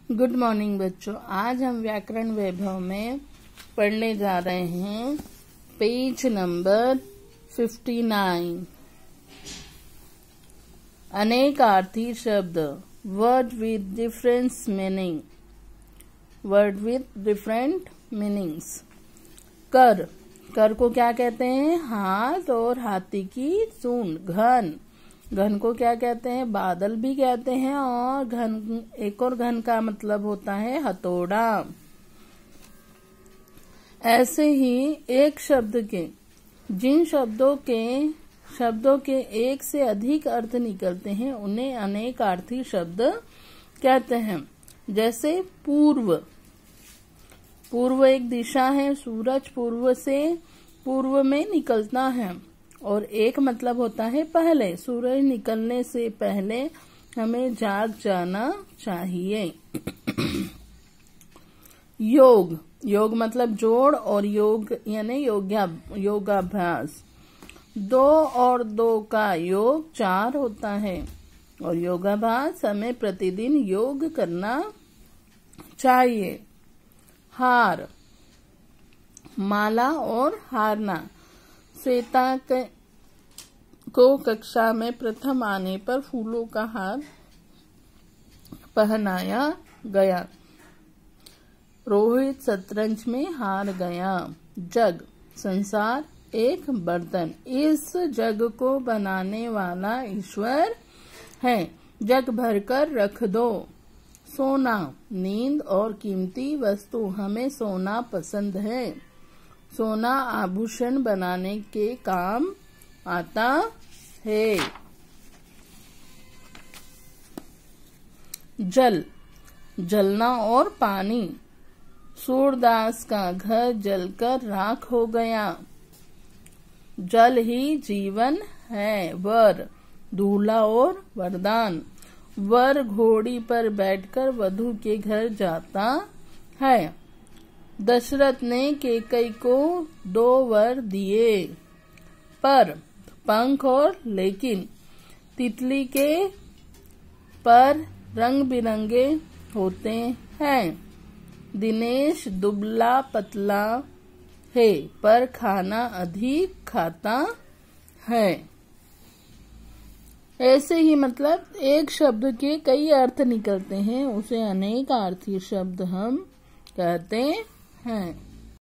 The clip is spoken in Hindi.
गुड मॉर्निंग बच्चों। आज हम व्याकरण वैभव में पढ़ने जा रहे हैं पेज नंबर 59। अनेकार्थी शब्द, word with difference meaning, word with different meanings. कर, कर को क्या कहते हैं? हाथ और हाथी की सूंड। घन, घन को क्या कहते हैं? बादल भी कहते हैं। और घन, एक और घन का मतलब होता है हथौड़ा। ऐसे ही एक शब्द के, जिन शब्दों के एक से अधिक अर्थ निकलते हैं उन्हें अनेकार्थी शब्द कहते हैं। जैसे पूर्व, पूर्व एक दिशा है, सूरज पूर्व में निकलता है। और एक मतलब होता है पहले, सूरज निकलने से पहले हमें जाग जाना चाहिए। योग, योग मतलब जोड़, और योग यानी योगाभ्यास। 2 और 2 का योग 4 होता है। और योगाभ्यास हमें प्रतिदिन योग करना चाहिए। हार, माला और हारना। श्वेता को कक्षा में प्रथम आने पर फूलों का हार पहनाया गया। रोहित शतरंज में हार गया। जग, संसार एक बर्तन, इस जग को बनाने वाला ईश्वर है, जग भरकर रख दो। सोना, नींद और कीमती वस्तु, हमें सोना पसंद है। सोना आभूषण बनाने के काम आता है। जल, जलना और पानी। सूरदास का घर जलकर राख हो गया। जल ही जीवन है। वर, दूल्हा और वरदान। वर घोड़ी पर बैठकर वधू के घर जाता है। दशरथ ने कैकेयी को 2 वर दिए। पर, पंख और लेकिन। तितली के पर रंग बिरंगे होते हैं। दिनेश दुबला पतला है, पर खाना अधिक खाता है। ऐसे ही मतलब एक शब्द के कई अर्थ निकलते हैं, उसे अनेकार्थी शब्द हम कहते हैं।